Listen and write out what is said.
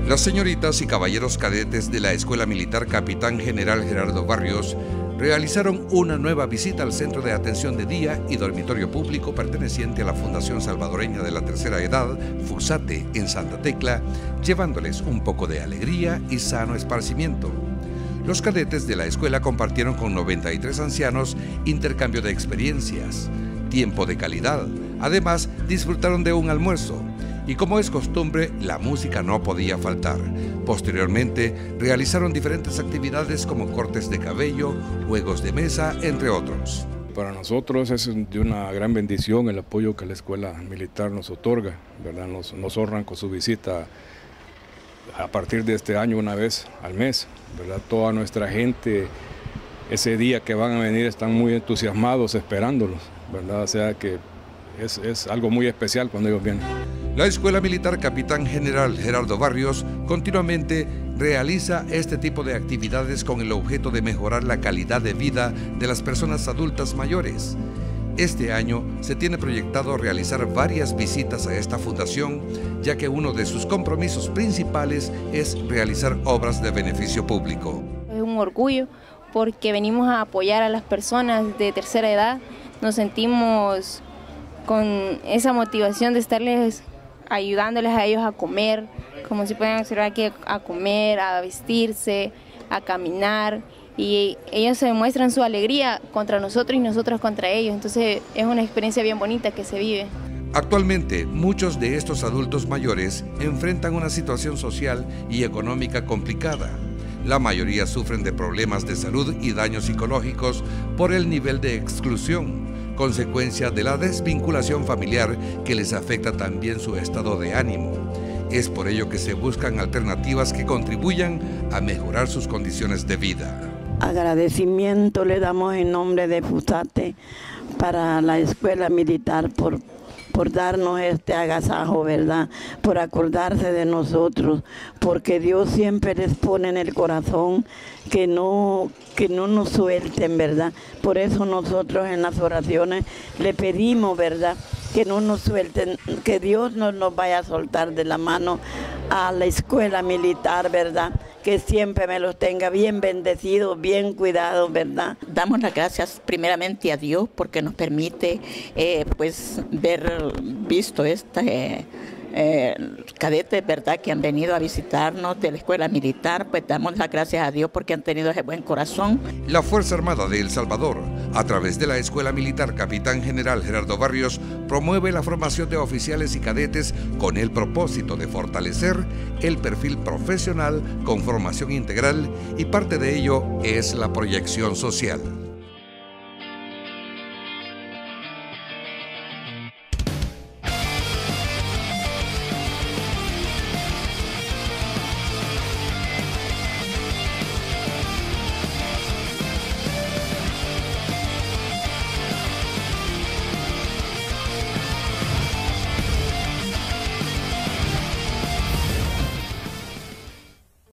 Las señoritas y caballeros cadetes de la Escuela Militar Capitán General Gerardo Barrios realizaron una nueva visita al Centro de Atención de Día y Dormitorio Público perteneciente a la Fundación Salvadoreña de la Tercera Edad, FUSATE, en Santa Tecla, llevándoles un poco de alegría y sano esparcimiento. Los cadetes de la escuela compartieron con 93 ancianos intercambio de experiencias, tiempo de calidad. Además, disfrutaron de un almuerzo. Y como es costumbre, la música no podía faltar. Posteriormente, realizaron diferentes actividades como cortes de cabello, juegos de mesa, entre otros. Para nosotros es de una gran bendición el apoyo que la Escuela Militar nos otorga, ¿verdad? Nos honran con su visita a partir de este año una vez al mes, ¿verdad? Toda nuestra gente, ese día que van a venir, están muy entusiasmados esperándolos, ¿verdad? O sea que es algo muy especial cuando ellos vienen. La Escuela Militar Capitán General Gerardo Barrios continuamente realiza este tipo de actividades con el objeto de mejorar la calidad de vida de las personas adultas mayores. Este año se tiene proyectado realizar varias visitas a esta fundación, ya que uno de sus compromisos principales es realizar obras de beneficio público. Es un orgullo porque venimos a apoyar a las personas de tercera edad. Nos sentimos con esa motivación de estarles ayudándoles a ellos a comer, como si pueden observar aquí, a comer, a vestirse, a caminar, y ellos se demuestran su alegría contra nosotros y nosotros contra ellos. Entonces es una experiencia bien bonita que se vive. Actualmente, muchos de estos adultos mayores enfrentan una situación social y económica complicada. La mayoría sufren de problemas de salud y daños psicológicos por el nivel de exclusión, consecuencia de la desvinculación familiar que les afecta también su estado de ánimo. Es por ello que se buscan alternativas que contribuyan a mejorar sus condiciones de vida. Agradecimiento le damos en nombre de FUSATE para la Escuela Militar por darnos este agasajo, ¿verdad? Por acordarse de nosotros, porque Dios siempre les pone en el corazón que no nos suelten, ¿verdad? Por eso nosotros en las oraciones le pedimos, ¿verdad?, que no nos suelten, que Dios no nos vaya a soltar de la mano a la Escuela Militar, ¿verdad?, que siempre me los tenga bien bendecidos, bien cuidados, ¿verdad? Damos las gracias primeramente a Dios porque nos permite ver visto cadetes, ¿verdad?, que han venido a visitarnos de la Escuela Militar. Pues damos las gracias a Dios porque han tenido ese buen corazón. La Fuerza Armada de El Salvador, a través de la Escuela Militar Capitán General Gerardo Barrios, promueve la formación de oficiales y cadetes con el propósito de fortalecer el perfil profesional con formación integral, y parte de ello es la proyección social.